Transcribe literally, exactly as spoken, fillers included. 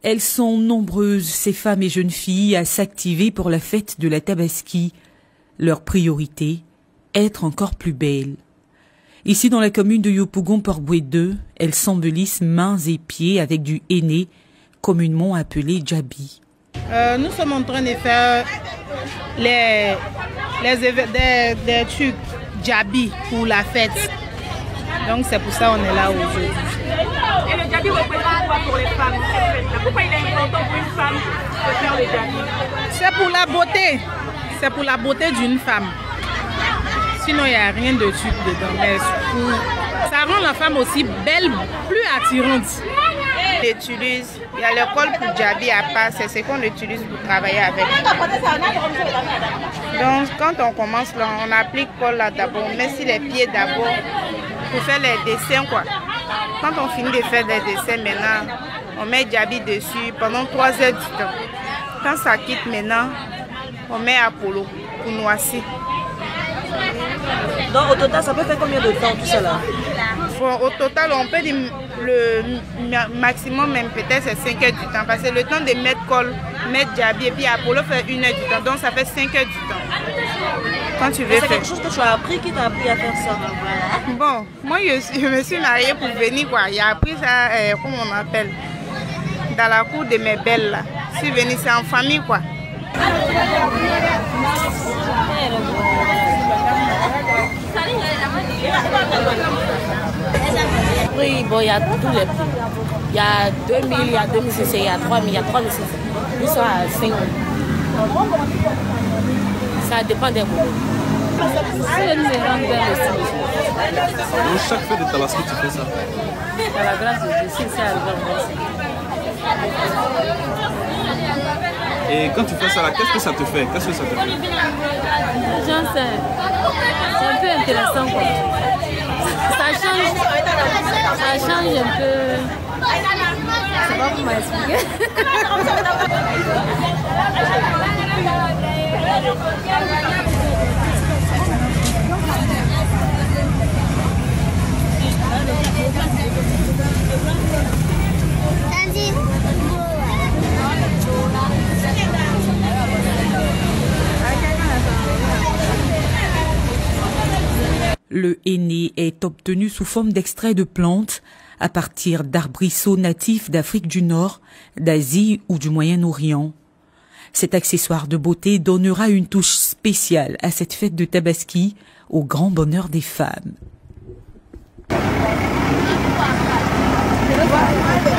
Elles sont nombreuses, ces femmes et jeunes filles, à s'activer pour la fête de la Tabaski. Leur priorité, être encore plus belles. Ici, dans la commune de Yopougon-Port-Boué deux, elles s'embellissent mains et pieds avec du henné, communément appelé djabi. Euh, nous sommes en train de faire les, les des, des trucs djabi pour la fête. Donc c'est pour ça qu'on est là aujourd'hui. Et le djabi représente quoi pour les femmes? Pourquoi il est important pour une femme de faire le djabi? C'est pour la beauté. C'est pour la beauté d'une femme. Sinon, il n'y a rien de truc dedans. Mais pour... ça rend la femme aussi belle, plus attirante. On utilise, il y a le col pour djabi à part, c'est ce qu'on utilise pour travailler avec. Donc quand on commence là, on applique col là d'abord, on met sur les pieds d'abord pour faire les dessins quoi. Quand on finit de faire les dessins maintenant, on met djabi dessus pendant trois heures du temps. Quand ça quitte maintenant, on met Apollo pour noisser. Donc au total, ça peut faire combien de temps tout ça là? Bon, au total, on peut dire le maximum même peut-être c'est cinq heures du temps. Parce que le temps de mettre col, mettre djabi et puis Apollo fait une heure du temps. Donc ça fait cinq heures du temps. Quand tu veux faire. C'est quelque chose que tu as appris, qui t'a appris à faire ça? Bon, moi je, je me suis mariée pour venir quoi. J'ai appris ça, euh, comment on appelle, dans la cour de mes belles là. Je suis venue, c'est en famille quoi. Oui, bon, il y a tous les prix. Il y a deux mille, il y a deux mille cinq cents, il y a trois mille, il y a trois mille cinq cents. Nous sommes à cinq mille. Ça dépend des boulots. Donc chaque fête de Tabaski, tu fais ça? Par la grâce de Dieu, c'est arrivé. Et quand tu fais ça, qu'est-ce que ça te fait? Qu'est-ce que ça te fait? J'en sais. C'est un peu intéressant quoi. Ça change, ça change un peu. Je sais pas comment expliquer. Le henné est obtenu sous forme d'extrait de plantes à partir d'arbrisseaux natifs d'Afrique du Nord, d'Asie ou du Moyen-Orient. Cet accessoire de beauté donnera une touche spéciale à cette fête de Tabaski, au grand bonheur des femmes.